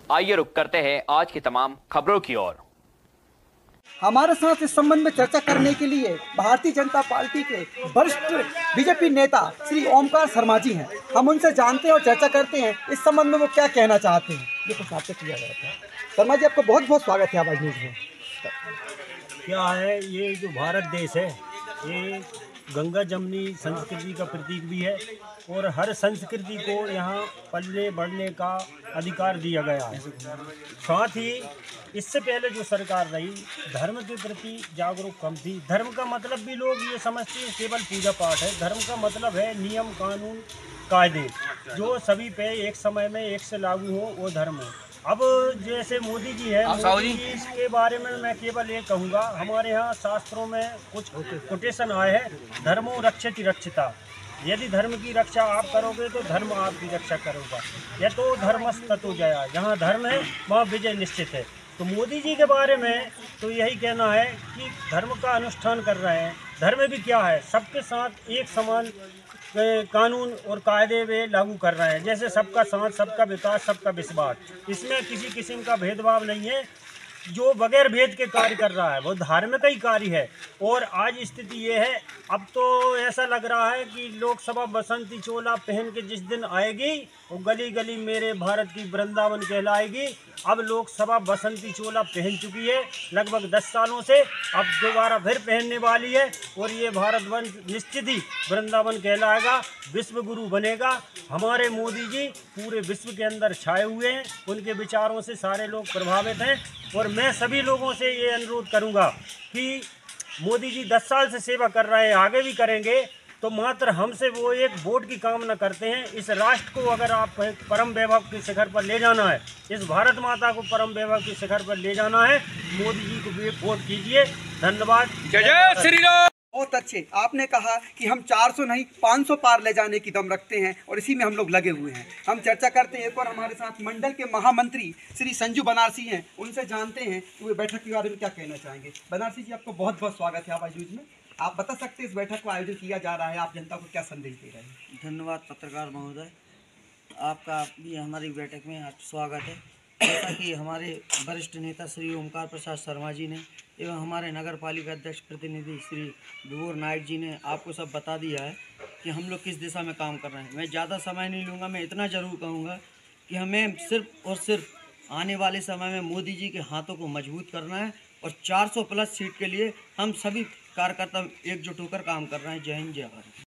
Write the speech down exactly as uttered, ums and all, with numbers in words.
आइए रुक करते हैं आज की तमाम खबरों की ओर। हमारे साथ इस संबंध में चर्चा करने के लिए भारतीय जनता पार्टी के वरिष्ठ बीजेपी नेता श्री ओमकार शर्मा जी हैं। हम उनसे जानते हैं और चर्चा करते हैं इस संबंध में वो क्या कहना चाहते हैं। ये कुछ आपसे किया गया था। शर्मा जी, आपको बहुत बहुत स्वागत है आवाज न्यूज़ में। क्या है, ये जो भारत देश है ये गंगा जमुनी संस्कृति का प्रतीक भी है और हर संस्कृति को यहाँ पलने बढ़ने का अधिकार दिया गया है। साथ ही इससे पहले जो सरकार रही धर्म के प्रति जागरूक कम थी। धर्म का मतलब भी लोग ये समझते हैं केवल पूजा पाठ है। धर्म का मतलब है नियम कानून कायदे जो सभी पे एक समय में एक से लागू हो, वो धर्म है। अब जैसे मोदी जी है, मोदी जी इसके बारे में मैं केवल ये कहूँगा, हमारे यहाँ शास्त्रों में कुछ कोटेशन आए हैं, धर्मो रक्षति रक्षिता। यदि धर्म की रक्षा आप करोगे तो धर्म आपकी रक्षा करोगा। यह तो धर्मस्ततो जया, जहाँ धर्म है वहाँ विजय निश्चित है। तो मोदी जी के बारे में तो यही कहना है कि धर्म का अनुष्ठान कर रहे हैं। धर्म भी क्या है, सबके साथ एक समान कानून और कायदे वे लागू कर रहे हैं। जैसे सबका साथ, सबका विकास, सबका विश्वास, इसमें किसी किस्म का भेदभाव नहीं है। जो बगैर भेद के कार्य कर रहा है वो धार्मिक ही कार्य है। और आज स्थिति ये है, अब तो ऐसा लग रहा है कि लोकसभा बसंती चोला पहन के जिस दिन आएगी वो गली गली मेरे भारत की वृंदावन कहलाएगी। अब लोकसभा बसंती चोला पहन चुकी है लगभग दस सालों से, अब दोबारा फिर पहनने वाली है और ये भारतवंश निश्चित ही वृंदावन कहलाएगा, विश्व गुरु बनेगा। हमारे मोदी जी पूरे विश्व के अंदर छाए हुए हैं, उनके विचारों से सारे लोग प्रभावित हैं। और मैं सभी लोगों से ये अनुरोध करूंगा कि मोदी जी दस साल से सेवा कर रहे हैं, आगे भी करेंगे, तो मात्र हमसे वो एक वोट की कामना करते हैं। इस राष्ट्र को अगर आप परम वैभव के शिखर पर ले जाना है, इस भारत माता को परम वैभव के शिखर पर ले जाना है, मोदी जी को वोट कीजिए। धन्यवाद। जय जय श्री राम। बहुत अच्छे। आपने कहा कि हम चार सौ नहीं पाँच सौ पार ले जाने की दम रखते हैं और इसी में हम लोग लगे हुए हैं। हम चर्चा करते हैं। एक और हमारे साथ मंडल के महामंत्री श्री संजू बनारसी हैं, उनसे जानते हैं कि वे बैठक के बारे में क्या कहना चाहेंगे। बनारसी जी, आपको बहुत बहुत स्वागत है आवाज न्यूज़ में। आप बता सकते हैं इस बैठक को आयोजन किया जा रहा है, आप जनता को क्या संदेश दे रहे हैं। धन्यवाद पत्रकार महोदय, आपका भी हमारी बैठक में स्वागत है। जैसा कि हमारे वरिष्ठ नेता श्री ओमकार प्रसाद शर्मा जी ने एवं हमारे नगर पालिका अध्यक्ष प्रतिनिधि श्री विभोर नायक जी ने आपको सब बता दिया है कि हम लोग किस दिशा में काम कर रहे हैं। मैं ज़्यादा समय नहीं लूँगा, मैं इतना ज़रूर कहूँगा कि हमें सिर्फ और सिर्फ आने वाले समय में मोदी जी के हाथों को मजबूत करना है और चार सौ प्लस सीट के लिए हम सभी कार्यकर्ता एकजुट होकर काम कर रहे हैं। जय हिंद, जय भारत।